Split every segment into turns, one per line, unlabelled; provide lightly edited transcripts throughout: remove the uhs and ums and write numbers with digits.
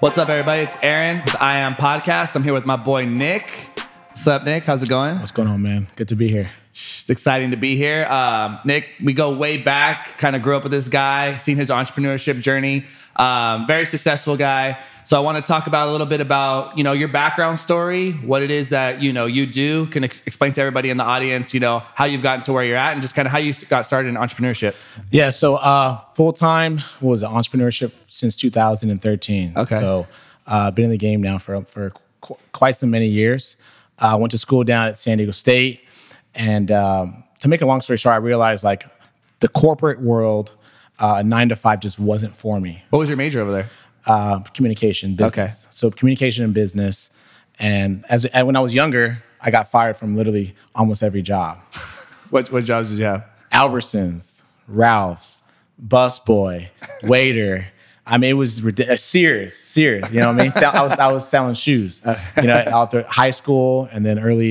What's up, everybody? It's Aaron with I Am Podcast. I'm here with my boy, Nick. What's up, Nick? How's it going?
What's going on, man? Good to be here.
It's exciting to be here. Nick, we go way back, kind of grew up with this guy, seen his entrepreneurship journey. Very successful guy. So I want to talk about a little bit about, your background story, what it is that, you do. Can explain to everybody in the audience, how you've gotten to where you're at and just kind of how you got started in entrepreneurship.
Yeah, so full-time was entrepreneurship since 2013.
Okay.
So been in the game now for quite so many years. I went to school down at San Diego State. And to make a long story short, I realized like the corporate world, 9 to 5 just wasn't for me.
What was your major over there?
Communication, business.
Okay.
So communication and business. And when I was younger, I got fired from literally almost every job.
What jobs did you have?
Albertsons, Ralph's, busboy, waiter. I mean, it was ridiculous. Sears. You know what I mean? I was selling shoes. Out there, high school, and then early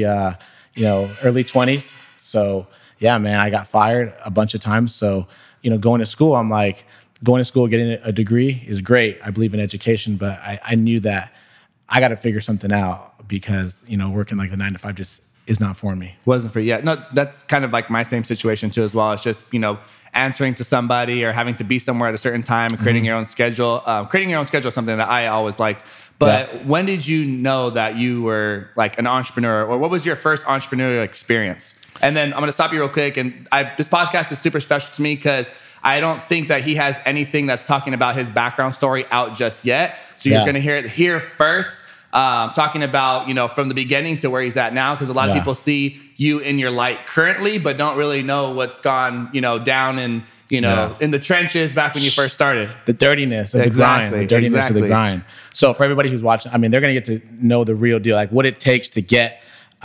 20s. So yeah, man, I got fired a bunch of times. So going to school, I'm like, getting a degree is great. I believe in education, but I knew that I got to figure something out because working like the 9 to 5 just is not for me.
Wasn't for you. Yeah, no, that's kind of like my same situation too as well. It's just, answering to somebody or having to be somewhere at a certain time and creating your own schedule. Creating your own schedule is something that I always liked. But when did you know that you were like an entrepreneur, or what was your first entrepreneurial experience? And then I'm going to stop you real quick. And this podcast is super special to me because I don't think that he has anything that's talking about his background story out just yet. So you're going to hear it here first. Talking about, from the beginning to where he's at now, because a lot of people see you in your light currently, but don't really know what's gone, down in, in the trenches back when you first started.
The dirtiness of the grind. The dirtiness of the grind. So for everybody who's watching, I mean, they're going to get to know the real deal, like what it takes to get,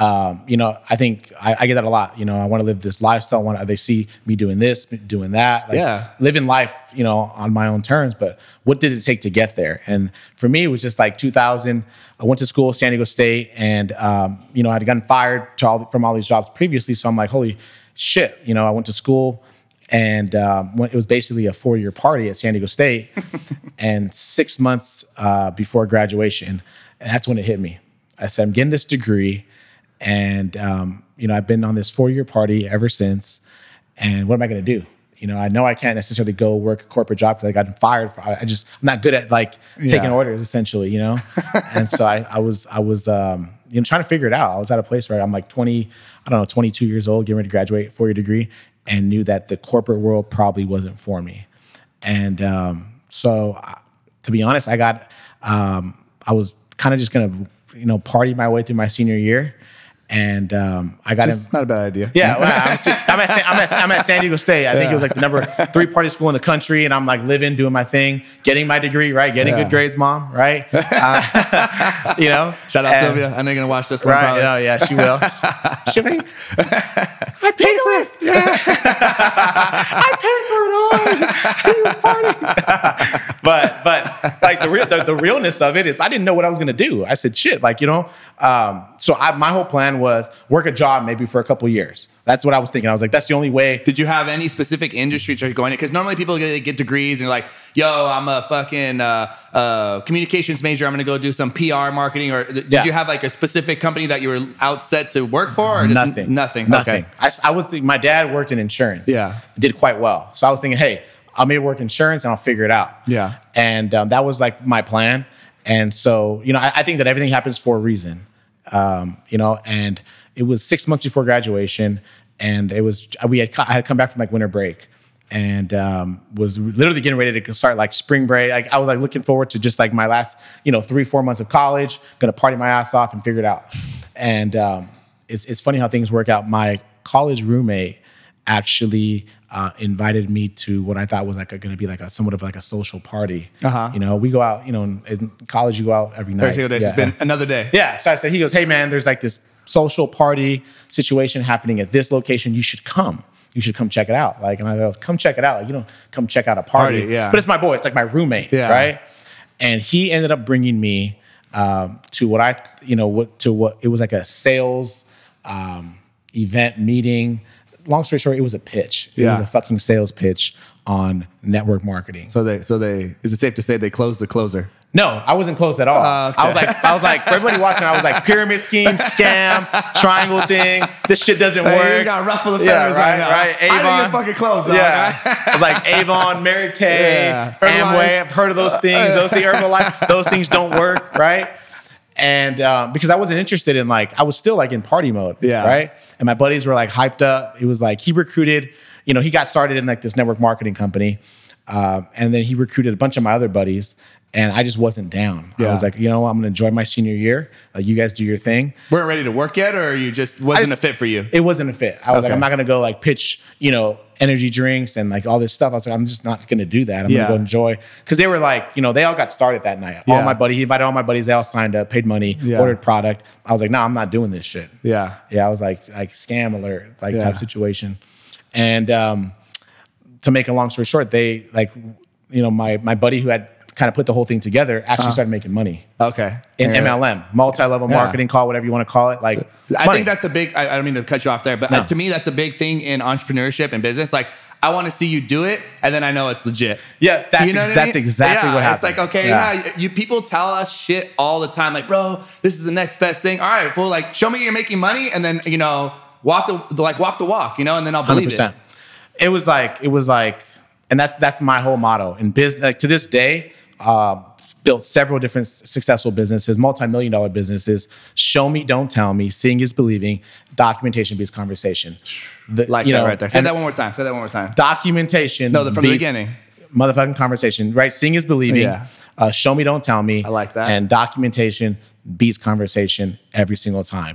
I think I get that a lot. I want to live this lifestyle. They see me doing this, doing that, living life, on my own terms. But what did it take to get there? And for me, it was just like 2000. I went to school, San Diego State, and I'd gotten fired from all these jobs previously. So I'm like, holy shit! I went to school, and it was basically a 4-year party at San Diego State, and 6 months before graduation, and that's when it hit me. I said, I'm getting this degree. And, I've been on this 4-year party ever since. And what am I going to do? I know I can't necessarily go work a corporate job because I got fired. I'm not good at taking orders, essentially, And so I was trying to figure it out. I was at a place where I'm like 22 years old, getting ready to graduate, 4-year degree, and knew that the corporate world probably wasn't for me. And so to be honest, I was kind of just going to, party my way through my senior year. And I got him.
Not a bad idea.
Yeah, well, I'm at San Diego State. I think it was like the number 3 party school in the country, and I'm like living, doing my thing, getting my degray, right? Getting good grades, mom, right?
Shout out Sylvia. I know you're gonna watch this one.
Right? Probably. Yeah, she will. She'll be. I paid for it. Yeah. I paid for it all. He was partying. But like the realness of it is, I didn't know what I was gonna do. I said, shit, so my whole plan was work a job maybe for a couple of years. That's what I was thinking. I was like, that's the only way.
Did you have any specific industries you're going in? Because normally people get degrees and you're like, yo, I'm a fucking communications major. I'm going to go do some PR marketing. Or did you have like a specific company that you were out set to work for? Or
Nothing.
Okay.
I was thinking, my dad worked in insurance.
Yeah.
Did quite well. So I was thinking, hey, I'll maybe work insurance and I'll figure it out.
Yeah.
And that was like my plan. And so, I think that everything happens for a reason. And it was 6 months before graduation, and I had come back from like winter break, and was literally getting ready to start like spring break. I was like looking forward to just like my last 3-4 months of college, gonna party my ass off and figure it out. And it's funny how things work out. My college roommate actually invited me to what I thought was going to be like somewhat of like a social party. We go out, in college you go out every night.
It's been another day.
Yeah. So I said, he goes, hey man, there's like this social party situation happening at this location. You should come. You should come check it out. And I go, come check it out. You don't come check out a party.
Yeah.
But it's my boy. It's like my roommate. Yeah. Right. And he ended up bringing me to what it was like a sales event meeting. Long story short, it was a pitch. It was a fucking sales pitch on network marketing.
So they is it safe to say they closed the closer?
No, I wasn't close at all. Okay. I was like, for everybody watching, I was like, pyramid scheme, scam, triangle thing. This shit doesn't work.
You got to ruffle the feathers right now.
Right, Avon.
I think you're fucking close.
Yeah. I was like, Avon, Mary Kay, Amway. I've heard of those things. Those things, Herbalife. Those things don't work, right? And because I wasn't interested in I was still in party mode, right? And my buddies were hyped up. It was he recruited, he got started in this network marketing company. And then he recruited a bunch of my other buddies. And I just wasn't down. I was like, I'm going to enjoy my senior year. You guys do your thing.
Weren't ready to work yet, or you just wasn't a fit for you?
It wasn't a fit. I was like, I'm not going to go pitch, energy drinks and all this stuff. I was like, I'm just not going to do that. I'm going to go enjoy. Because they were they all got started that night. He invited all my buddies. They all signed up, paid money, ordered product. I was like, no, I'm not doing this shit. Yeah. I was like scam alert, type situation. And to make a long story short, they my buddy who had kind of put the whole thing together actually started making money.
Okay.
In MLM, multi-level marketing, call whatever you want to call it. I
think that's a big, I don't mean to cut you off there, but to me, that's a big thing in entrepreneurship and business. I want to see you do it, and then I know it's legit.
Yeah, that's exactly what happened.
It's you people tell us shit all the time. Bro, this is the next best thing. All right, well, show me you're making money, and then, walk the walk, and then I'll believe 100%.
It was and that's my whole motto in business. To this day, built several different successful businesses, multi-million-dollar businesses. Show me, don't tell me. Seeing is believing. Documentation beats conversation.
That right there. Say that one more time.
Documentation.
No, from the beginning.
Motherfucking conversation, right? Seeing is believing. Yeah. Show me, don't tell me.
I like that.
And documentation beats conversation every single time.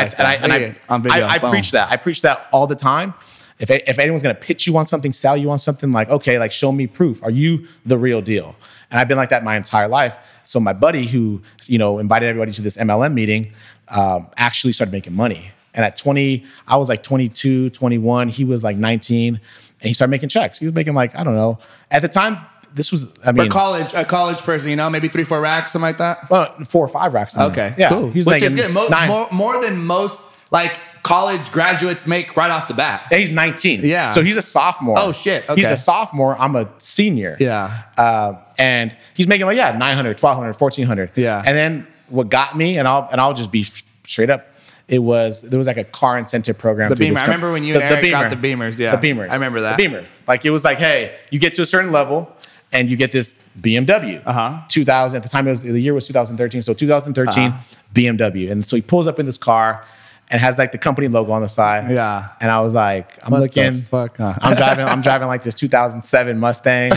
I preach that. I preach that all the time. If anyone's going to pitch you on something, sell you on something, show me proof. Are you the real deal? And I've been like that my entire life. So my buddy who, invited everybody to this MLM meeting, actually started making money. And at 20, I was 22, 21. He was 19. And he started making checks. He was making I don't know. At the time, this was,
for college, a college person, maybe 3-4 racks, something like that?
4 or 5 racks.
Okay,
yeah,
cool. Which is good. More than most, college graduates make right off the bat.
Yeah, he's 19.
Yeah.
So he's a sophomore.
Oh, shit. Okay.
He's a sophomore. I'm a senior.
Yeah.
And he's making 900, 1,200, 1,400.
Yeah.
And then what got me, and I'll just be straight up, there was a car incentive program.
The Beamer. I remember when you and Eric got the Beamers. Yeah.
The Beamers.
I remember that.
The Beamer. It was hey, you get to a certain level and you get this BMW. 2000, at the time, the year was 2013. So 2013 BMW. And so he pulls up in this car and has the company logo on the side.
Yeah.
And I was I'm
what
looking.
The fuck?
I'm driving this 2007 Mustang.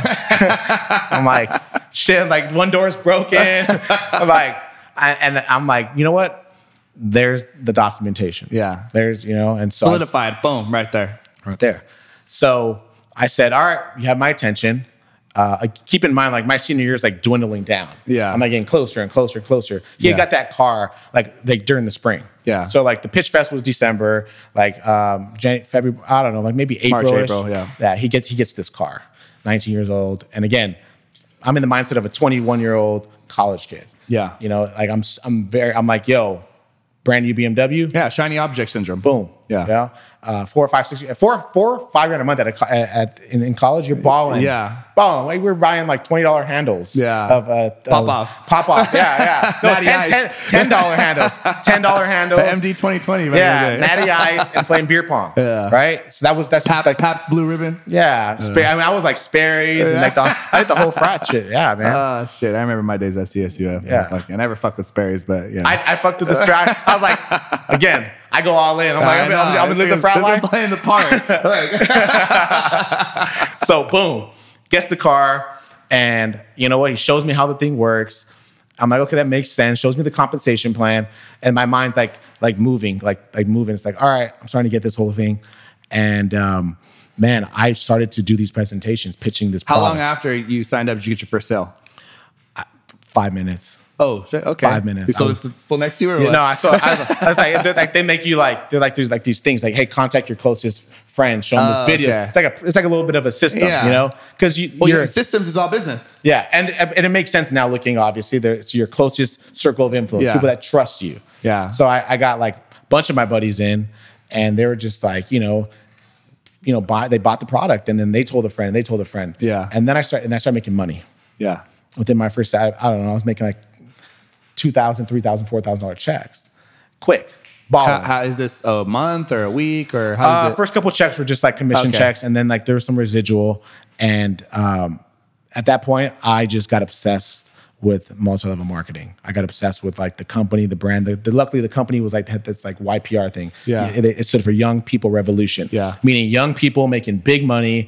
I'm shit, one door's broken. I'm you know what? There's the documentation.
Yeah.
There's, and so
solidified. Boom, right there.
Right there. So I said, all right, you have my attention. Keep in mind, my senior year is
dwindling down. Yeah.
I'm getting closer and closer and closer. He got that car during the spring.
Yeah.
So the pitch fest was December, February, I don't know, maybe April.
March, April, yeah.
Yeah. He gets this car, 19 years old. And again, I'm in the mindset of a 21-year-old college kid.
Yeah.
I'm yo, brand new BMW.
Yeah. Shiny object syndrome.
Boom.
Yeah.
4 or 5 grand a month in college, you're balling.
Yeah.
Balling. We were buying $20 handles.
Yeah.
Of pop off. Yeah. No, $10 handles. $10 handles.
The MD 2020.
Yeah. Natty Ice and playing beer pong.
Yeah.
Right. So that's
Pabst Blue Ribbon.
Yeah. I was Sperry's and I did the whole frat shit. Yeah, man.
Shit. I remember my days at CSU.
Yeah.
I never fucked with Sperry's, but yeah.
I fucked with the strat. I was again, I go all in. I'm gonna live the frat life.
Playing the part.
So boom, gets the car, and you know what? He shows me how the thing works. I'm okay, that makes sense. Shows me the compensation plan, and my mind's moving, moving. It's all right, I'm starting to get this whole thing, and man, I started to do these presentations, pitching this.
How long after you signed up did you get your first sale?
5 minutes.
Oh, shit. Okay.
5 minutes.
So it's full next to you or what?
No, I was they make you there's these things hey, contact your closest friend, show them this video. Okay. It's like a little bit of a system, because
your systems is all business.
Yeah, and it makes sense now looking, obviously, it's your closest circle of influence, people that trust you.
Yeah.
So I got a bunch of my buddies in, and they were just they bought the product, and then they told a friend,
Yeah.
and then I started making money.
Yeah.
Within my first, I don't know, I was making like $2,000, $3,000, $4,000 checks, quick. Balling.
How is this, a month or a week, or how is it?
First couple checks were just like commission checks, and then like there was some residual. And at that point, I just got obsessed with multi-level marketing. I got obsessed with like the company, the brand. Luckily, the company was like this like YPR thing.
Yeah,
it stood for Young People Revolution.
Yeah,
meaning young people making big money.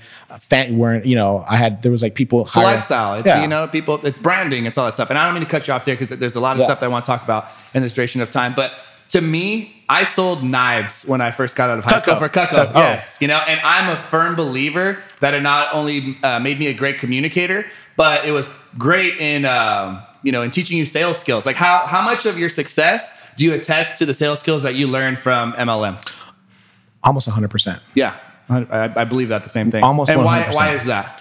There was like people.
It's a lifestyle. It's people. It's branding. It's all that stuff. And I don't mean to cut you off there because there's a lot of stuff that I want to talk about in this duration of time, but. To me, I sold knives when I first got out of high school for Cutco. Yes, and I'm a firm believer that it not only made me a great communicator, but it was great in in teaching you sales skills. Like how much of your success do you attest to the sales skills that you learned from MLM?
Almost 100%.
Yeah, I believe that the same thing.
Almost 100%.
And why is that?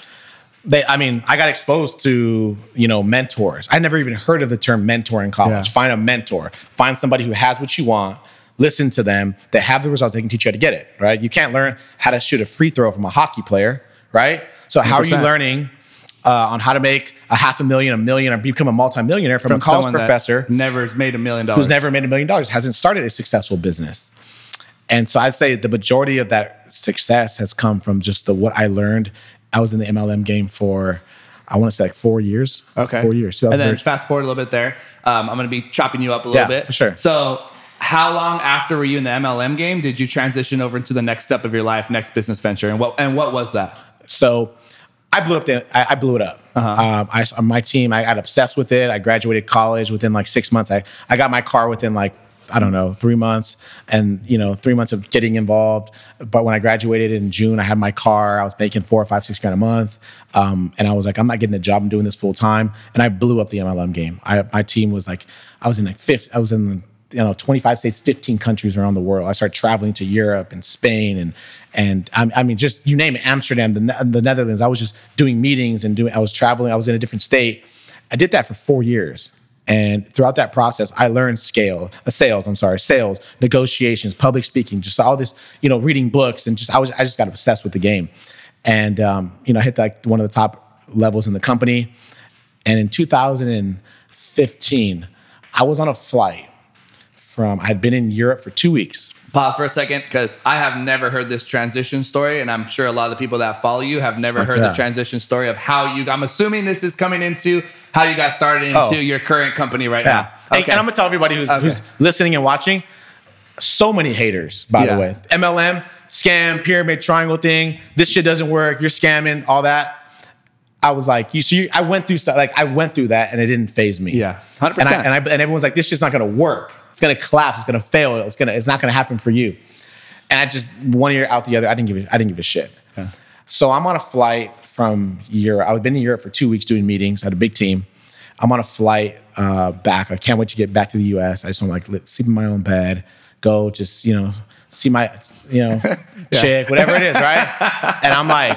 I got exposed to, mentors. I never even heard of the term mentor in college. Yeah. Find a mentor. Find somebody who has what you want. Listen to them. They have the results. They can teach you how to get it, right? You can't learn how to shoot a free throw from a hockey player, right? So how 100%. Are you learning on how to make $500,000, $1 million, or become a multimillionaire from a college professor
never has made $1 million,
who's never made $1 million, hasn't started a successful business? And so I'd say the majority of that success has come from just what I learned. I was in the MLM game for, I want to say like 4 years.
Okay.
4 years.
And then fast forward a little bit there. I'm going to be chopping you up a little bit.
For sure.
So how long after were you in the MLM game did you transition over into the next step of your life, next business venture? And what was that?
So I blew it up. Uh-huh. My team, I got obsessed with it. I graduated college within like 6 months. I got my car within like, I don't know, 3 months, and 3 months of getting involved. But when I graduated in June, I had my car. I was making $4 or $5, $6 a month, and I was like, I'm not getting a job. I'm doing this full time, and I blew up the MLM game. My team was like, I was in 25 states, 15 countries around the world. I started traveling to Europe and Spain and I mean, just you name it, Amsterdam, the Netherlands. I was just doing meetings I was traveling. I was in a different state. I did that for 4 years. And throughout that process, I learned sales, negotiations, public speaking, just all this, reading books, and I just got obsessed with the game. And, I hit like one of the top levels in the company. And in 2015, I was on a flight I had been in Europe for 2 weeks.
Pause for a second, because I have never heard this transition story, and I'm sure a lot of the people that follow you have never heard the transition story of how I'm assuming this is coming into how you got started into your current company right now.
Okay. And I'm going to tell everybody who's listening and watching, so many haters, by the way. MLM, scam, pyramid, triangle thing, this shit doesn't work, you're scamming, all that. I was like, I went through stuff, like I went through that, and it didn't faze me.
Yeah, 100%.
And everyone's like, this shit's not going to work. It's going to collapse. It's going to fail. It's not going to happen for you. And I just, one ear out the other, I didn't give a shit. Okay. So I'm on a flight from Europe. I've been in Europe for 2 weeks doing meetings. I had a big team. I'm on a flight back. I can't wait to get back to the US. I just want to sleep in my own bed, go just, see my, chick, whatever it is, right? And I'm like,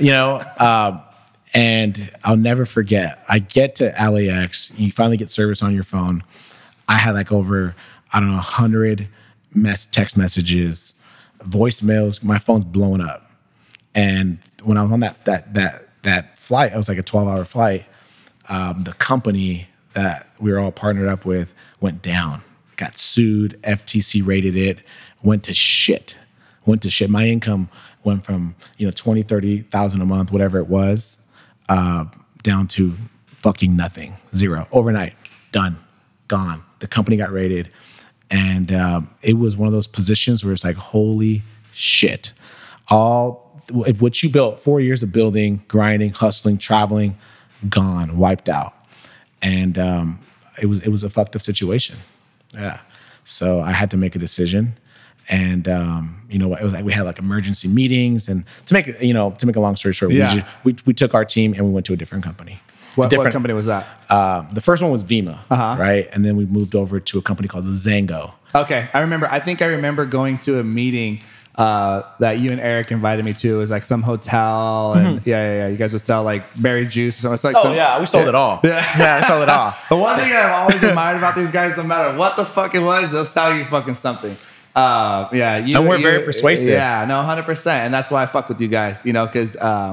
and I'll never forget. I get to LAX. You finally get service on your phone. I had like over, 100 text messages, voicemails. My phone's blowing up. And when I was on that flight, it was like a 12-hour flight. The company that we were all partnered up with went down, got sued, FTC rated it, went to shit. My income went from, 20, 30,000 a month, whatever it was, down to fucking nothing, zero, overnight, done, gone. The company got raided, and it was one of those positions where it's like, holy shit. All what you built, 4 years of building, grinding, hustling, traveling, gone, wiped out. And it was a fucked up situation. Yeah. So I had to make a decision. And it was like we had like emergency meetings, and to make a long story short, we took our team and we went to a different company.
What company was that?
The first one was Vima, right? And then we moved over to a company called Zango.
Okay, I think I remember going to a meeting that you and Eric invited me to. It was like some hotel, and you guys would sell like berry juice or something. It's like
we sold it all. Yeah, we sold it all.
The one thing I've always admired about these guys, no matter what the fuck it was, they'll sell you fucking something. Yeah.
And we're very persuasive.
Yeah, no, 100%. And that's why I fuck with you guys, because,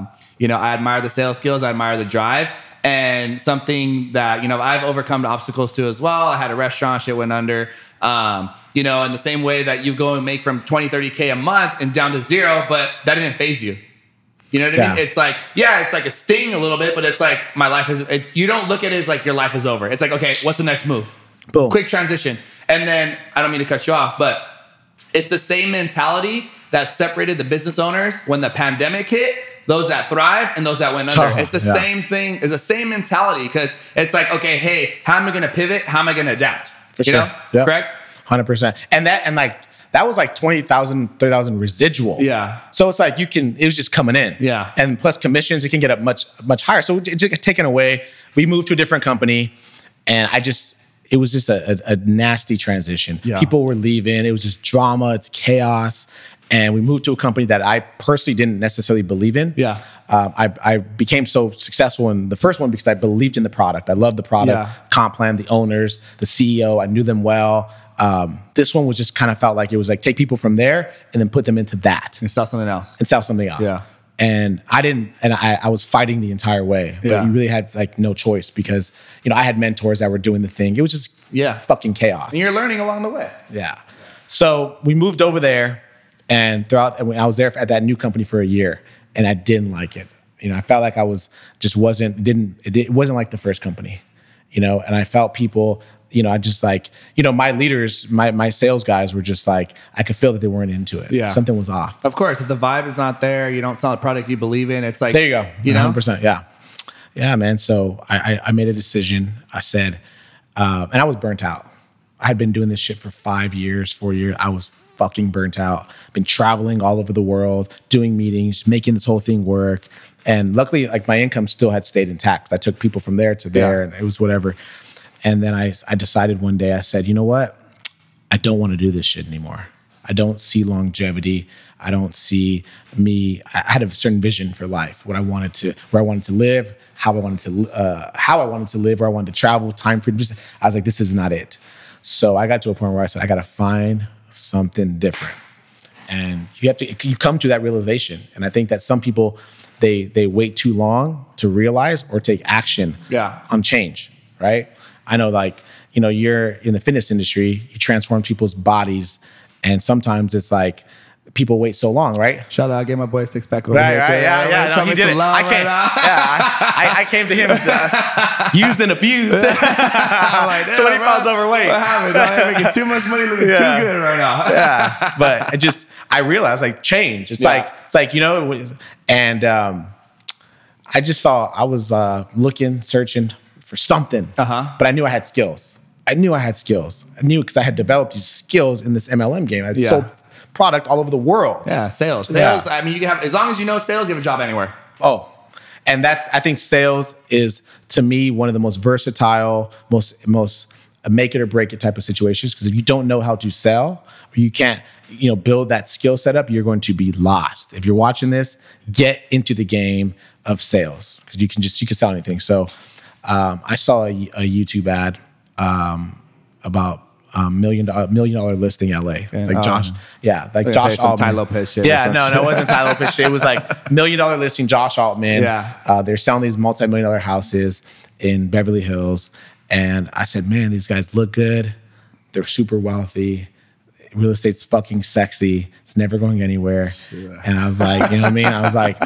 I admire the sales skills. I admire the drive. And something that, I've overcome the obstacles to as well. I had a restaurant, shit went under, in the same way that you go and make from 20, 30K a month and down to zero, but that didn't phase you. You know what I mean? It's like, it's like a sting a little bit, but it's like my life is, you don't look at it as like your life is over. It's like, okay, what's the next move?
Boom.
Quick transition. And then, I don't mean to cut you off, but it's the same mentality that separated the business owners when the pandemic hit, those that thrived and those that went under. It's the same thing. It's the same mentality because it's like, okay, hey, how am I going to pivot? How am I going to adapt?
For sure. Yep.
Correct?
100%. And that was like 20,000, 30,000 residual.
Yeah.
So it's like it was just coming in.
Yeah.
And plus commissions, it can get up much, much higher. So it just taken away. We moved to a different company and it was just a nasty transition. Yeah. People were leaving. It was just drama. It's chaos. And we moved to a company that I personally didn't necessarily believe in.
Yeah.
I became so successful in the first one because I believed in the product. I loved the product, comp plan, the owners, the CEO. I knew them well. This one was just kind of felt like it was like take people from there and then put them into that.
And sell something else.
Yeah. And I was fighting the entire way, but you really had like no choice because, I had mentors that were doing the thing. It was just fucking chaos.
And you're learning along the way.
Yeah. So we moved over there and I was there at that new company for a year and I didn't like it. I felt like it wasn't like the first company, and I felt people, I just like, my leaders, my sales guys were just like, I could feel that they weren't into it. Yeah. Something was off.
Of course, if the vibe is not there, you don't sell a product you believe in. It's like,
there you go. 100%. Yeah. Yeah, man. So I made a decision. I said, and I was burnt out. I had been doing this shit for 4 years. I was fucking burnt out. Been traveling all over the world, doing meetings, making this whole thing work. And luckily, like my income still had stayed intact. I took people from there to there and it was whatever. And then I decided one day, I said, you know what? I don't want to do this shit anymore. I don't see longevity. I don't see me. I had a certain vision for life, where I wanted to live, how I wanted to live, where I wanted to travel, time freedom. I was like, this is not it. So I got to a point where I said, I got to find something different. And you come to that realization. And I think that some people, they wait too long to realize or take action on change, right? I know, like, you're in the fitness industry, you transform people's bodies, and sometimes it's like people wait so long, right?
Shout out, I gave my boy a six-pack over here.
Yeah, no, he did it. I came to him used and abused. I'm like, 20 pounds overweight.
What happened? I'm making too much money, looking too good right now.
Yeah, but I realized like change. It's like and I just saw I was looking, searching for something, but I knew I had skills. I knew because I had developed these skills in this MLM game. I sold product all over the world.
Yeah, sales. I mean, you can have, as long as you know sales, you have a job anywhere.
Oh, and I think sales is, to me, one of the most versatile, most make it or break it type of situations. Because if you don't know how to sell, or you can't, build that skill set up, you're going to be lost. If you're watching this, get into the game of sales because you can sell anything. So I saw a YouTube ad about $1 million listing LA. It's like Josh, Josh Altman.
Ty Lopez shit.
Yeah, no, it wasn't Ty Lopez shit. It was like $1 million listing Josh Altman. Yeah, they're selling these multi-million-dollar houses in Beverly Hills, and I said, man, these guys look good. They're super wealthy. Real estate's fucking sexy. It's never going anywhere. Sure. And I was like, you know what I mean? I was like,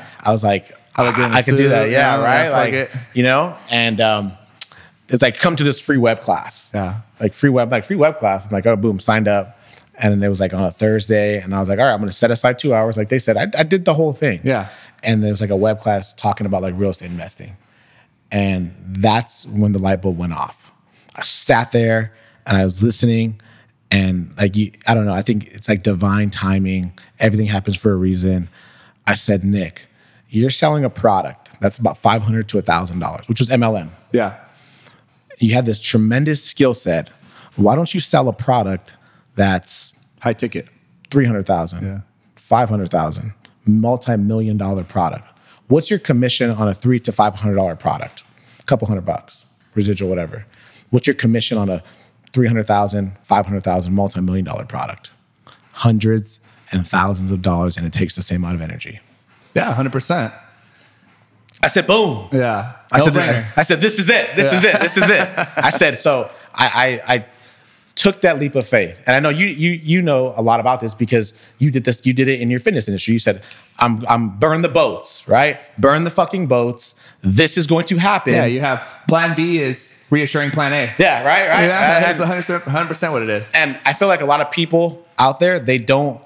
I could do that. Yeah, right. And it's like, come to this free web class. Yeah. Like free web class. I'm like, oh, boom, signed up. And then it was like on a Thursday. And I was like, all right, I'm going to set aside 2 hours. Like they said, I did the whole thing. Yeah. And there's like a web class talking about like real estate investing. And that's when the light bulb went off. I sat there and I was listening. And like, I don't know, I think it's like divine timing. Everything happens for a reason. I said, Nick, you're selling a product that's about $500 to $1,000, which was MLM. Yeah. You have this tremendous skill set. Why don't you sell a product that's
high ticket,
$300,000, $500,000, multi-million-dollar product? What's your commission on a $300 to $500 product? A couple $100, residual, whatever. What's your commission on a $300,000, $500,000, multi-million-dollar product? hundreds and thousands of dollars, and it takes the same amount of energy.
Yeah, 100%.
I said, boom.
Yeah.
I said, this is it. This is it. This is it. I said, so I took that leap of faith. And I know you know a lot about this because you did this, you did it in your fitness industry. You said, I'm burn the boats, right? Burn the fucking boats. This is going to happen.
Yeah, you have plan B is reassuring plan A.
Yeah, right.
Yeah, that's 100% what it is.
And I feel like a lot of people out there, they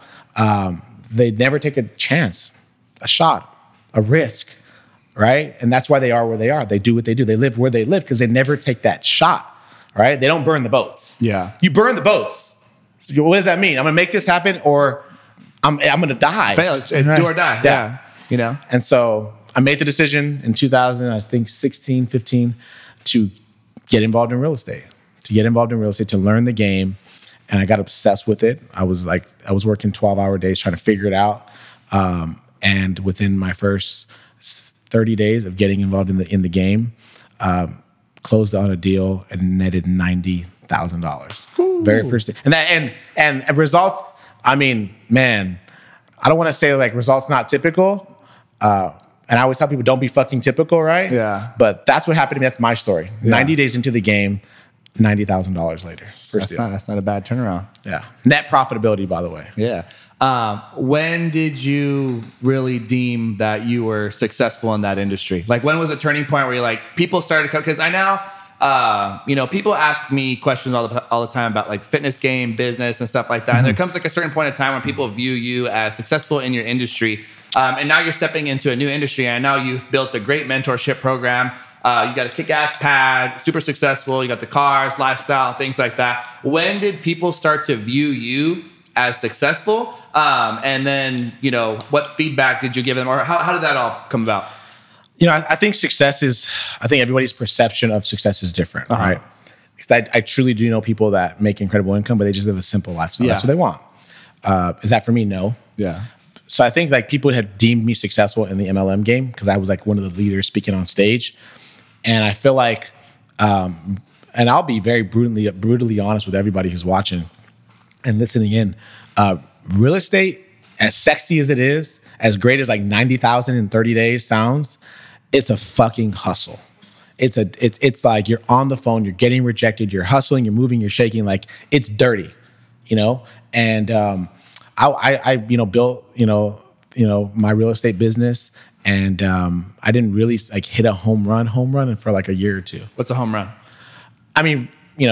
never take a chance, a shot, a risk, right? And that's why they are where they are. They do what they do. They live where they live because they never take that shot. Right? They don't burn the boats.
Yeah.
You burn the boats. What does that mean? I'm going to make this happen or I'm going to die.
Fail. It's do or die. Yeah. You know?
And so I made the decision in 2016, 15, to get involved in real estate, to learn the game. And I got obsessed with it. I was working 12-hour days trying to figure it out. And within my first 30 days of getting involved in the game, closed on a deal and netted $90,000. Very first day. And results, I mean, man, I don't want to say like results not typical. And I always tell people don't be fucking typical, right?
Yeah.
But that's what happened to me. That's my story. Yeah. 90 days into the game, $90,000 later. First deal.
That's not a bad turnaround.
Yeah. Net profitability, by the way.
Yeah. When did you really deem that you were successful in that industry? Like, when was a turning point where you're like, people started to come? Because I now, people ask me questions all the time about like fitness game, business, and stuff like that. And there comes like a certain point in time when people view you as successful in your industry. And now you're stepping into a new industry, and now you've built a great mentorship program. You got a kick-ass pad, super successful. You got the cars, lifestyle, things like that. When did people start to view you as successful? And then, what feedback did you give them, or how did that all come about?
I think everybody's perception of success is different, right? Because I truly do know people that make incredible income, but they just live a simple lifestyle. Yeah. That's what they want. Is that for me? No.
Yeah.
So I think like people have deemed me successful in the MLM game because I was like one of the leaders speaking on stage. And I feel like, and I'll be very brutally honest with everybody who's watching and listening in. Real estate, as sexy as it is, as great as like 90,000 in 30 days sounds, it's a fucking hustle. It's like you're on the phone, you're getting rejected, you're hustling, you're moving, you're shaking, like it's dirty, And I built my real estate business. And I didn't really like hit a home run for like a year or two.
What's a home run?
I mean,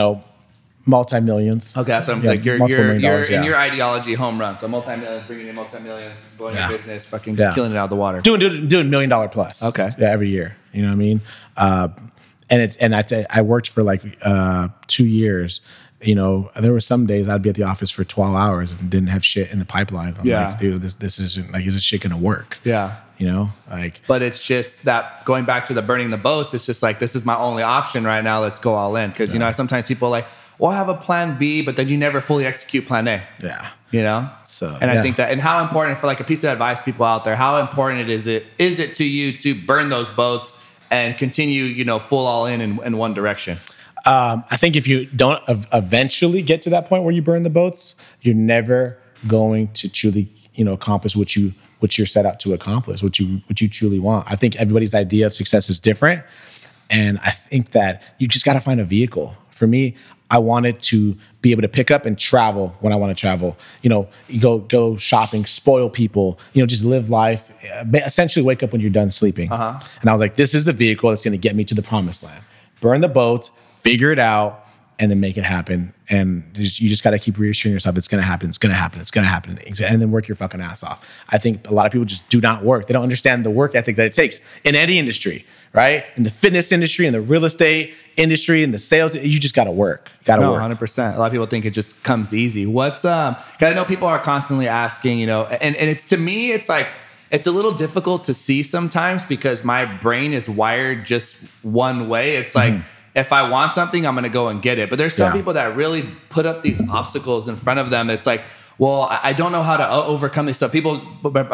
multi-millions.
Okay, so like you're in your ideology, home runs. So multi-millions, bringing in multi-millions, blowing your business, fucking killing it out of the water. Doing
$1 million plus.
Okay.
Yeah, every year. You know what I mean? I worked for like 2 years. There were some days I'd be at the office for 12 hours and didn't have shit in the pipeline. I'm like, dude, this isn't like, is this shit gonna work?
Yeah.
But
it's just that going back to the burning the boats, it's just like, this is my only option right now. Let's go all in. Cause sometimes people are like, well, I have a plan B, but then you never fully execute plan A.
Yeah.
So, and I think that, and how important for like a piece of advice, people out there, how important is it to you to burn those boats and continue, full all in one direction?
I think if you don't eventually get to that point where you burn the boats, you're never going to truly, accomplish what you're set out to accomplish, what you truly want. I think everybody's idea of success is different. And I think that you just got to find a vehicle. For me, I wanted to be able to pick up and travel when I want to travel. You go shopping, spoil people, just live life, essentially wake up when you're done sleeping. And I was like, this is the vehicle that's going to get me to the promised land. Burn the boat, figure it out, and then make it happen. And you just got to keep reassuring yourself it's going to happen, it's going to happen, it's going to happen. And then work your fucking ass off. I think a lot of people just do not work. They don't understand the work ethic that it takes in any industry, right? In the fitness industry, in the real estate industry, in the sales, you just got to work. Work.
100%. A lot of people think it just comes easy. Cause I know people are constantly asking, and it's, to me, it's like, it's a little difficult to see sometimes because my brain is wired just one way. It's like, if I want something, I'm going to go and get it. But there's some people that really put up these obstacles in front of them. It's like, well, I don't know how to overcome this stuff. People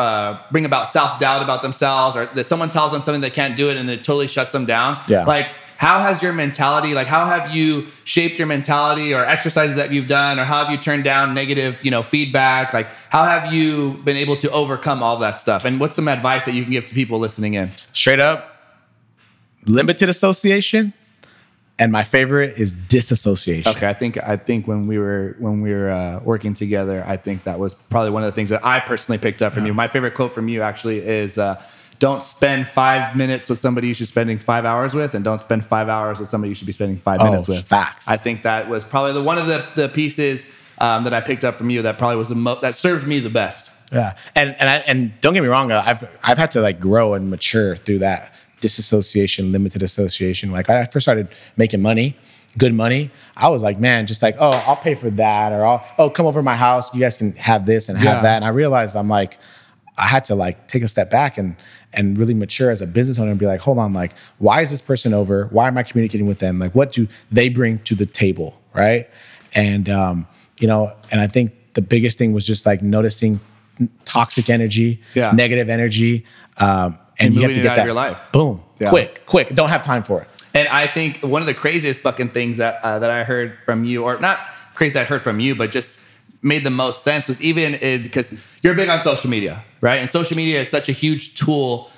bring about self-doubt about themselves, or that someone tells them something they can't do it and it totally shuts them down.
Yeah.
Like, how has your mentality, like how have you shaped your mentality or exercises that you've done, or how have you turned down negative, feedback? Like how have you been able to overcome all that stuff? And what's some advice that you can give to people listening in?
Straight up, limited association. And my favorite is disassociation.
Okay, I think when we were working together, I think that was probably one of the things that I personally picked up from you. My favorite quote from you actually is, don't spend 5 minutes with somebody you should be spending 5 hours with, and don't spend 5 hours with somebody you should be spending 5 minutes with.
Facts.
I think that was probably one of the pieces that I picked up from you that probably was that served me the best.
Yeah, and don't get me wrong, I've had to like grow and mature through that disassociation, limited association. Like I first started making money, good money. I was like, man, just like, oh, I'll pay for that, or come over to my house. You guys can have this and have that. And I realized I had to like take a step back and really mature as a business owner and be like, hold on, like, why is this person over? Why am I communicating with them? Like, what do they bring to the table, right? And and I think the biggest thing was just like noticing toxic energy, negative energy, and you have to get that out of your life. Boom, quick. Don't have time for it.
And I think one of the craziest fucking things that I heard from you, or not crazy that I heard from you, but just made the most sense was even because you're big on social media, right? And social media is such a huge tool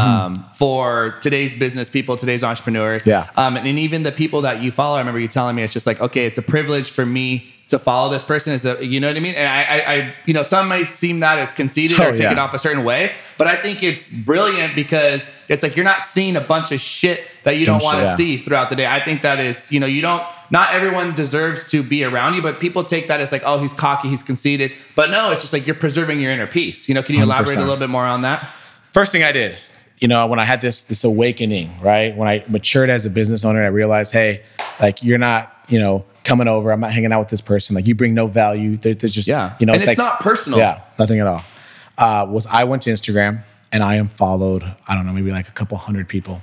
for today's business people, today's entrepreneurs.
Yeah.
And even the people that you follow, I remember you telling me, it's just like, okay, it's a privilege for me to follow this person, you know what I mean? And I some might seem that as conceited or take it off a certain way, but I think it's brilliant because it's like you're not seeing a bunch of shit that you don't want to see throughout the day. I think that is, not everyone deserves to be around you, but people take that as like, oh, he's cocky, he's conceited. But no, it's just like you're preserving your inner peace. Can you elaborate 100%. A little bit more on that?
First thing I did, when I had this awakening, right? When I matured as a business owner, I realized, hey, like you're not, coming over. I'm not hanging out with this person. Like you bring no value. There's just,
and it's like, not personal.
Yeah, nothing at all. I went to Instagram and I unfollowed, I don't know, maybe like a couple hundred people.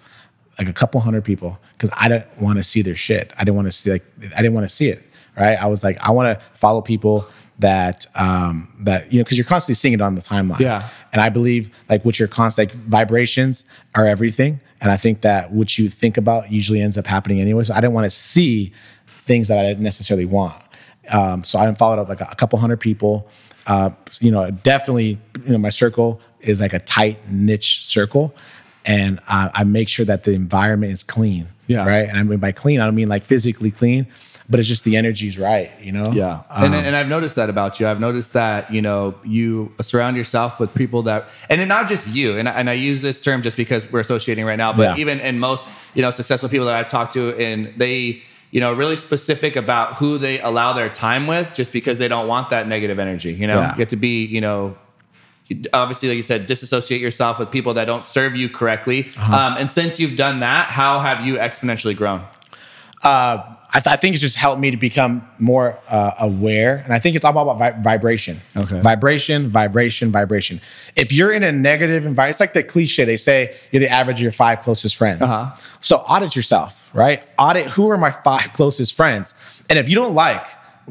Because I didn't want to see their shit. I didn't want to see it. Right. I was like, I want to follow people that because you're constantly seeing it on the timeline.
Yeah.
And I believe like what your constant vibrations are everything. And I think that what you think about usually ends up happening anyway. So I didn't want to see things that I didn't necessarily want. So I unfollowed up like a couple hundred people. Definitely, my circle is like a tight niche circle. And I make sure that the environment is clean. Yeah. Right. And I mean, by clean, I don't mean like physically clean, but it's just the energy's right,
Yeah. And I've noticed that about you. I've noticed that, you surround yourself with people that, and not just you, and I use this term just because we're associating right now, but even in most, successful people that I've talked to, and they, really specific about who they allow their time with just because they don't want that negative energy, You have to be, obviously, like you said, disassociate yourself with people that don't serve you correctly. And since you've done that, how have you exponentially grown?
I think it's just helped me to become more aware. And I think it's all about vibration.
Okay.
Vibration. If you're in a negative environment, it's like the cliche. They say you're the average of your 5 closest friends. So audit yourself, right? Audit who are my 5 closest friends. And if you don't like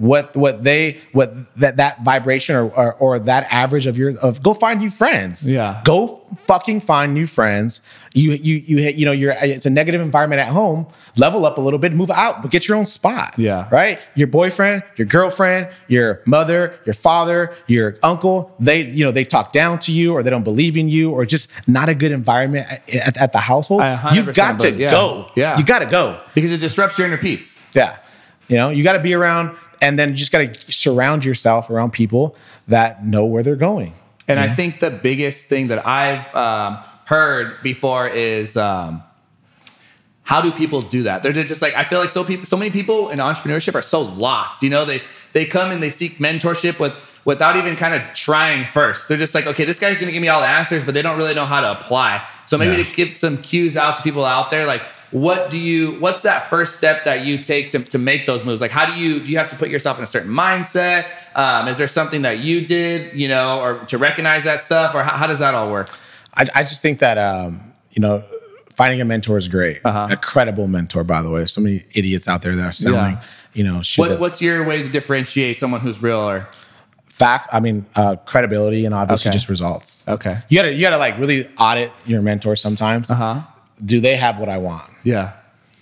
that vibration or that average of go find new friends.
Yeah.
Go fucking find new friends. It's a negative environment at home. Level up a little bit, move out, but get your own spot.
Yeah.
Right? Your boyfriend, your girlfriend, your mother, your father, your uncle, they talk down to you or they don't believe in you or just not a good environment at the household. You got to go.
Yeah.
You got to go.
Because it disrupts your inner peace.
Yeah. You got to be around. And then you just got to surround yourself around people that know where they're going.
And I think the biggest thing that I've heard before is how do people do that? They're just like, I feel like so many people in entrepreneurship are so lost. They come and they seek mentorship without even kind of trying first. They're just like, okay, this guy's going to give me all the answers, but they don't really know how to apply. So maybe to give some cues out to people out there, like, what's that first step that you take to make those moves? Like, do you have to put yourself in a certain mindset? Is there something that you did, or to recognize that stuff, or how does that all work?
I just think that, finding a mentor is great. A credible mentor, by the way. There's so many idiots out there that are selling, shit.
What's your way to differentiate someone who's real or?
Fact, credibility and obviously just results.
Okay.
You gotta like really audit your mentor sometimes. Do they have what I want?
Yeah.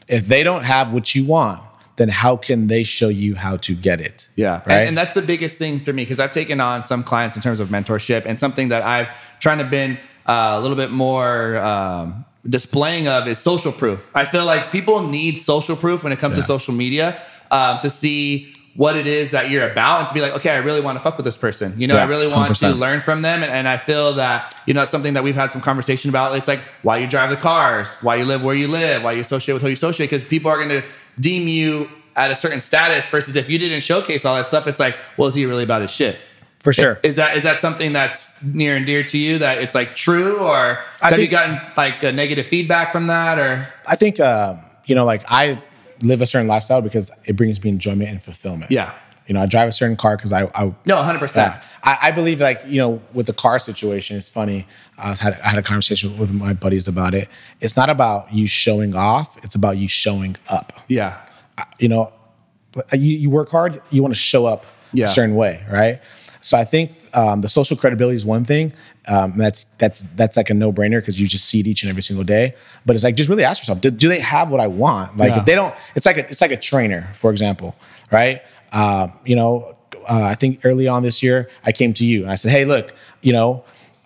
If they don't have what you want, then how can they show you how to get it?
Yeah.
Right?
And that's the biggest thing for me, because I've taken on some clients in terms of mentorship, and something that I've trying to been a little bit more displaying of is social proof. I feel like people need social proof when it comes to social media, to see what it is that you're about, and to be like, okay, I really want to fuck with this person. You know, I really want 100%. To learn from them. And I feel that, you know, it's something that we've had some conversation about. It's like, why you drive the cars, why you live where you live, why you associate with who you associate, because people are going to deem you at a certain status, versus if you didn't showcase all that stuff, it's like, well, is he really about his shit?
For sure.
Is that something that's near and dear to you, that it's like true, or have you gotten like a negative feedback from that? Or
I think, you know, like I live a certain lifestyle because it brings me enjoyment and fulfillment.
Yeah.
You know, I drive a certain car because I
no, 100%.
I believe, like, you know, with the car situation, it's funny. I had a conversation with my buddies about it. It's not about you showing off. It's about you showing up.
Yeah.
You know, you work hard, you want to show up a certain way, right? So I think the social credibility is one thing. That's like a no-brainer, because you just see it each and every single day. But it's like, just really ask yourself, do they have what I want? Like, if they don't, it's like a trainer, for example, right? You know, I think early on this year, I came to you and I said, hey, look, you know,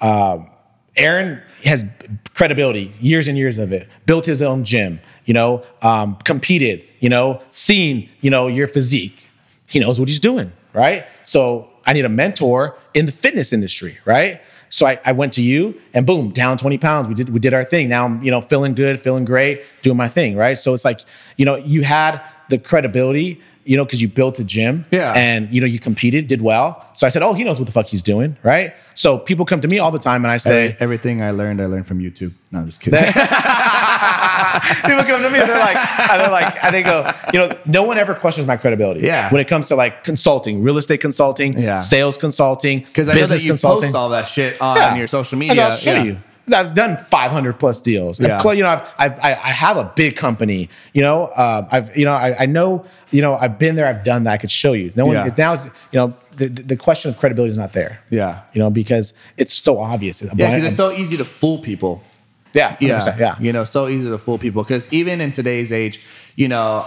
Aaron has credibility, years and years of it, built his own gym, you know, competed, you know, seen, you know, your physique. He knows what he's doing, right? So I need a mentor in the fitness industry, right? So I went to you, and boom, down 20 pounds. We did our thing. Now I'm, you know, feeling good, feeling great, doing my thing, right? So it's like, you know, you had the credibility, you know, because you built a gym, and, you know, you competed, did well. So I said, oh, he knows what the fuck he's doing, right? So people come to me all the time, and I say,
everything I learned from YouTube. No, I'm just kidding.
People come to me and they go, you know, no one ever questions my credibility.
Yeah.
When it comes to like consulting, real estate consulting, sales consulting,
because I know that you post all that shit on your social media.
I'll show you. I've done 500 plus deals. You know, I have a big company. You know, I know. You know, I've been there. I've done that. I could show you. No one now. You know, the question of credibility is not there. Yeah. You know, because it's so obvious.
Yeah, because it's so easy to fool people.
Yeah. 100%, yeah.
You know, so easy to fool people, because even in today's age, you know,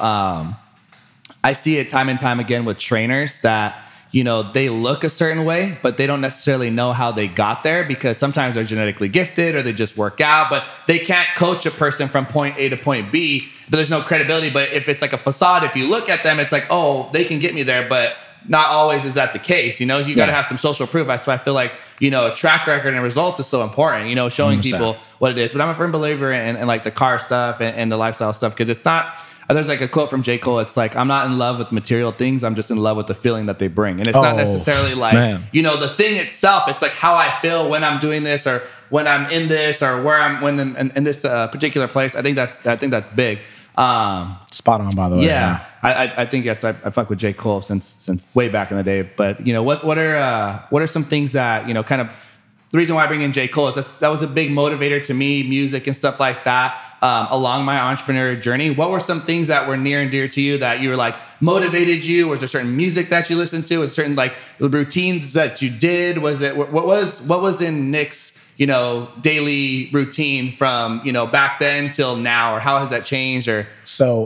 I see it time and time again with trainers that, you know, they look a certain way, but they don't necessarily know how they got there, because sometimes they're genetically gifted or they just work out, but they can't coach a person from point A to point B, but there's no credibility. But if it's like a facade, if you look at them, it's like, oh, they can get me there, but not always is that the case. You know, you got to have some social proof. That's why I feel like, you know, a track record and results is so important, you know, showing 100%. People what it is. But I'm a firm believer in like the car stuff and the lifestyle stuff, because it's not, there's like a quote from J. Cole. It's like, I'm not in love with material things. I'm just in love with the feeling that they bring. And it's not necessarily like, you know, the thing itself. It's like how I feel when I'm doing this, or when I'm in this, or where I'm in this particular place. I think that's big.
Spot on, by the way.
Yeah. I think I fuck with J. Cole since way back in the day. But, you know, what are some things that, you know, kind of the reason why I bring in J. Cole is that was a big motivator to me, music and stuff like that, along my entrepreneurial journey. What were some things that were near and dear to you that you were like motivated you? Was there certain music that you listened to? Was there certain like routines that you did? Was it what was in Nick's, you know, daily routine from, you know, back then till now, or how has that changed? Or
so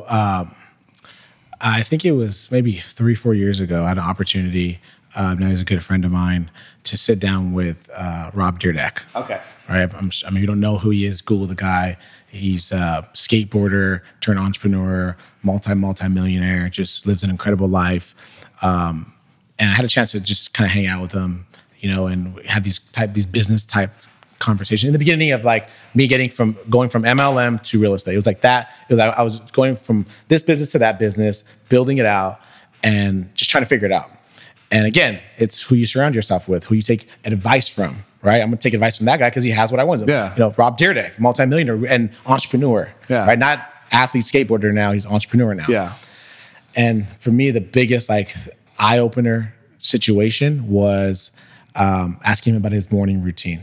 I think it was maybe 3-4 years ago, I had an opportunity. Now he's a good friend of mine, to sit down with Rob Dyrdek.
Okay.
Right. I mean, you don't know who he is. Google the guy. He's a skateboarder turned entrepreneur, multi-millionaire, just lives an incredible life. And I had a chance to just kind of hang out with him, you know, and have these business type conversations in the beginning of like me going from MLM to real estate. It was like that. It was, I was going from this business to that business, building it out, and just trying to figure it out. And again, it's who you surround yourself with, who you take advice from, right? I'm going to take advice from that guy because he has what I want.
Yeah.
You know, Rob Dyrdek, multimillionaire and entrepreneur, right? Not athlete, skateboarder now, he's entrepreneur now.
Yeah.
And for me, the biggest like eye-opener situation was asking him about his morning routine.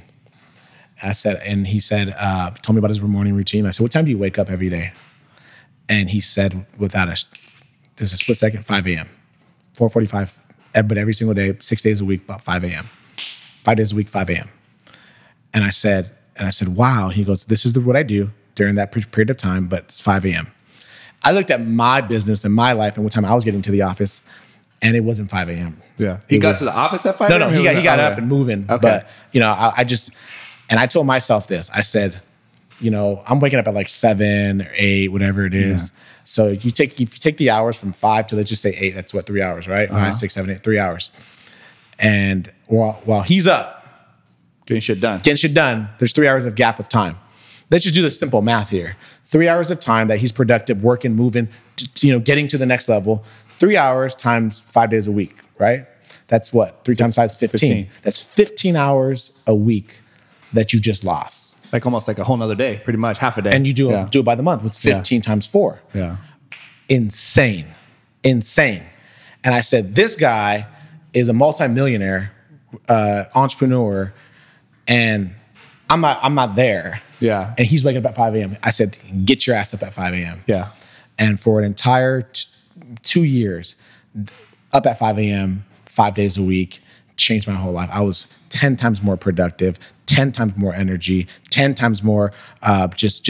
And he said, told me about his morning routine. I said, what time do you wake up every day? And he said, there's a split second, 5 a.m., 4:45. But every single day, 6 days a week, about 5 a.m. 5 days a week, 5 a.m. And I said, wow. He goes, this is what I do during that period of time, but it's 5 a.m. I looked at my business and my life and what time I was getting to the office, and it wasn't 5 a.m.
Yeah. He got to the office at 5 a.m.?
No, he got up and moving.
Okay.
But, I told myself this. I said, I'm waking up at like 7 or 8, whatever it is. Yeah. So if you take the hours from 5 to, let's just say 8, that's what, 3 hours, right? 5, 6, 7, 8, 3 hours. And while he's up,
getting shit done,
there's 3 hours of gap of time. Let's just do the simple math here. 3 hours of time that he's productive, working, moving, getting to the next level. 3 hours times 5 days a week, right? That's what? 3 times 5 is 15. That's 15 hours a week that you just lost.
It's like almost like a whole nother day, pretty much, half a day.
And you do it by the month. It's 15 times 4.
Yeah.
Insane. And I said, this guy is a multimillionaire entrepreneur, and I'm not there.
Yeah.
And he's waking up at 5 a.m. I said, get your ass up at 5 a.m.
Yeah.
And for an entire 2 years, up at 5 a.m., 5 days a week, changed my whole life. I was 10 times more productive, 10 times more energy, 10 times more just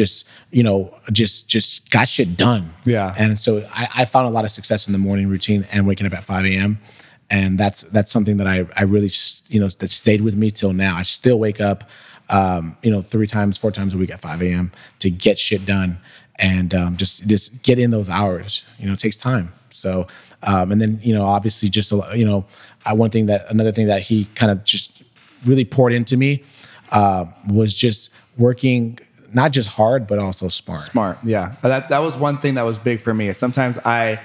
got shit done.
Yeah.
And so I found a lot of success in the morning routine and waking up at 5 a.m. And that's something that I really, that stayed with me till now. I still wake up, 3 times, 4 times a week at 5 a.m. to get shit done. And just get in those hours. It takes time. So, and then, obviously just, another thing that he kind of just really poured into me was just working not just hard, but also smart.
Smart, yeah. That was one thing that was big for me. Sometimes I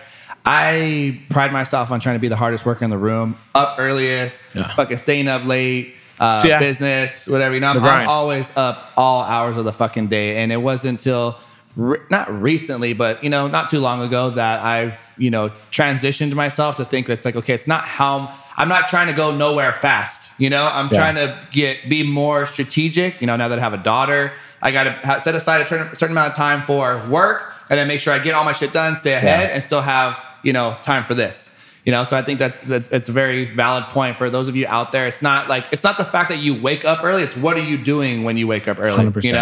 pride myself on trying to be the hardest worker in the room, up earliest, fucking staying up late, business, whatever. I'm always up all hours of the fucking day. And it wasn't until not recently, but not too long ago that I've transitioned myself to think that's like, okay, it's not how I'm not trying to go nowhere fast. I'm trying to be more strategic. Now that I have a daughter, I got to set aside a certain amount of time for work, and then make sure I get all my shit done, stay ahead, and still have time for this. So I think it's a very valid point for those of you out there. It's not the fact that you wake up early. It's what are you doing when you wake up early?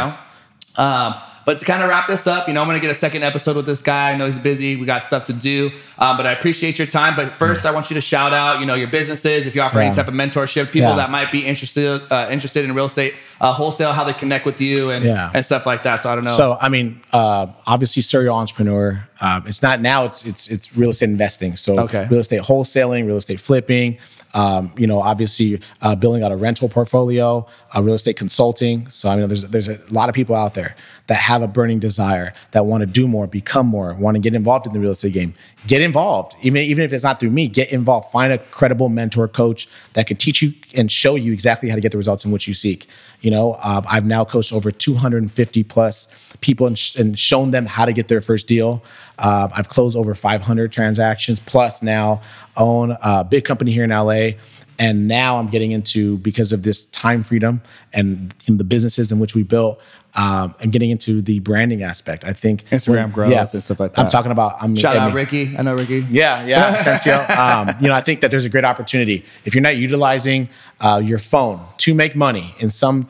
100%.
But to kind of wrap this up, I'm going to get a second episode with this guy. I know he's busy. We got stuff to do. But I appreciate your time. But first, I want you to shout out, your businesses. If you offer any type of mentorship, people that might be interested in real estate wholesale, how they connect with you and stuff like that. So I don't know.
So, obviously serial entrepreneur. It's not now, it's real estate investing. So real estate wholesaling, real estate flipping, obviously building out a rental portfolio, real estate consulting. So there's a lot of people out there that have a burning desire, that want to do more, become more, want to get involved in the real estate game. Get involved, even if it's not through me. Get involved. Find a credible mentor, coach that could teach you and show you exactly how to get the results in which you seek. I've now coached over 250 plus people and shown them how to get their first deal. I've closed over 500 transactions, plus now own a big company here in LA. And now I'm getting into, because of this time freedom and in the businesses in which we built, I'm getting into the branding aspect. I think
Instagram growth and stuff like that.
I'm talking about.
Shout out Ricky. I know Ricky.
Yeah, Sensio. I think that there's a great opportunity if you're not utilizing your phone to make money in some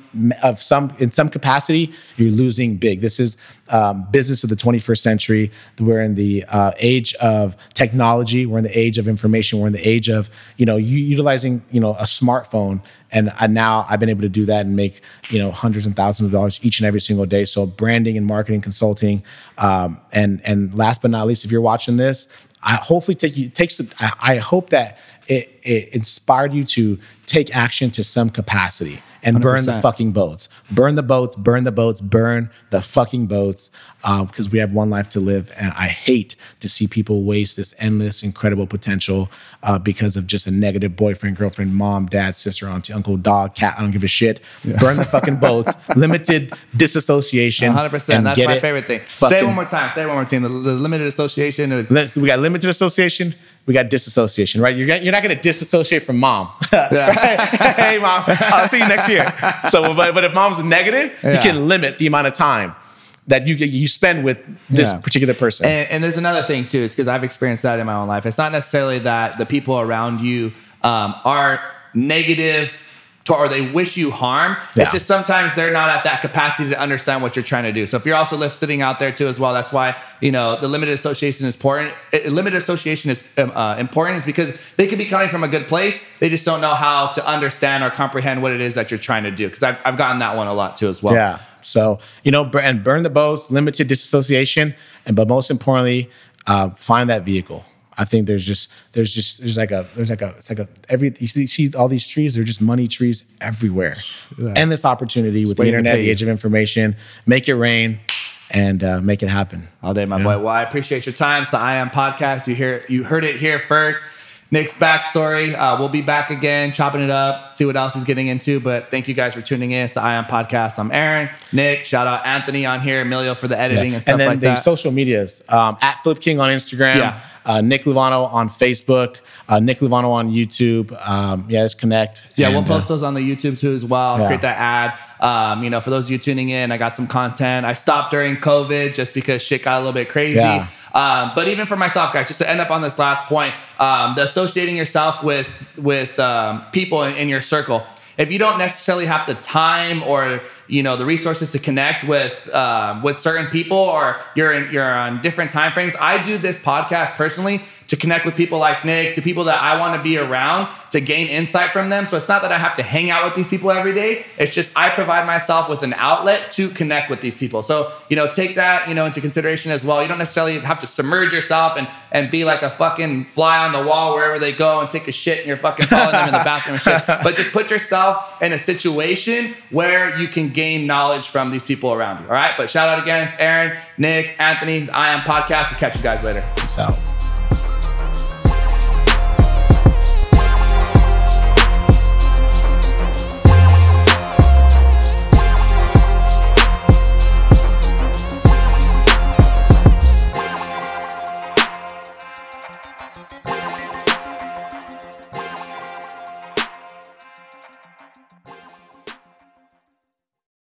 capacity. You're losing big. This is business of the 21st century. We're in the age of technology. We're in the age of information. We're in the age of utilizing a smartphone. And now I've been able to do that and make hundreds and thousands of dollars each and every single day. So branding and marketing consulting, and last but not least, if you're watching this, I hope that it inspired you to take action to some capacity and 100%. Burn the fucking boats. Burn the boats, burn the boats, burn the fucking boats, because we have one life to live. And I hate to see people waste this endless, incredible potential because of just a negative boyfriend, girlfriend, mom, dad, sister, auntie, uncle, dog, cat. I don't give a shit. Yeah. Burn the fucking boats. Limited disassociation.
100%. That's my favorite thing. Say it one more time. The limited association is...
We got limited association. We got disassociation, right? You're not going to disassociate from mom. Right? Hey, mom, I'll see you next year. So, but if mom's negative, you can limit the amount of time that you spend with this particular person.
And there's another thing too. It's because I've experienced that in my own life. It's not necessarily that the people around you are negative or they wish you harm.
Yeah.
It's just sometimes they're not at that capacity to understand what you're trying to do. So if you're also sitting out there too as well, that's why, you know, the limited association is important. Limited association is important is because they could be coming from a good place. They just don't know how to understand or comprehend what it is that you're trying to do. Because I've gotten that one a lot too as well.
Yeah. So, you know, and burn the boats, limited disassociation, but most importantly, find that vehicle. I think there's like every, you see all these trees, they're just money trees everywhere. Yeah. Endless opportunity with the internet, the age of information. Make it rain and make it happen.
All day, my boy. Well, I appreciate your time. It's the I Am Podcast. You heard it here first. Nick's backstory. We'll be back again, chopping it up, see what else he's getting into. But thank you guys for tuning in. It's the I Am Podcast. I'm Aaron, Nick. Shout out Anthony on here, Emilio for the editing and stuff like that.
And then the social medias, at Flip King on Instagram, Nick Luevano on Facebook, Nick Luevano on YouTube. Let's connect.
Yeah, we'll post those on the YouTube too as well. Create that ad. You know, for those of you tuning in, I got some content. I stopped during COVID just because shit got a little bit crazy. Yeah. But even for myself, guys, just to end up on this last point, the associating yourself with people in your circle. If you don't necessarily have the time or, you know, the resources to connect with certain people, or you're on different time frames, I do this podcast personally to connect with people like Nick, to people that I want to be around, to gain insight from them. So it's not that I have to hang out with these people every day. It's just I provide myself with an outlet to connect with these people. So, you know, take that, you know, into consideration as well. You don't necessarily have to submerge yourself and be like a fucking fly on the wall wherever they go and take a shit and you're fucking following them in the bathroom and shit. But just put yourself in a situation where you can gain knowledge from these people around you. All right. But shout out again. It's Aaron, Nick, Anthony, I Am Podcast. We'll catch you guys later.
Peace out.